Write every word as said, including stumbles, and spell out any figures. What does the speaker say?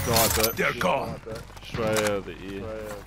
Sniper. They're gone. Straight out of the ear.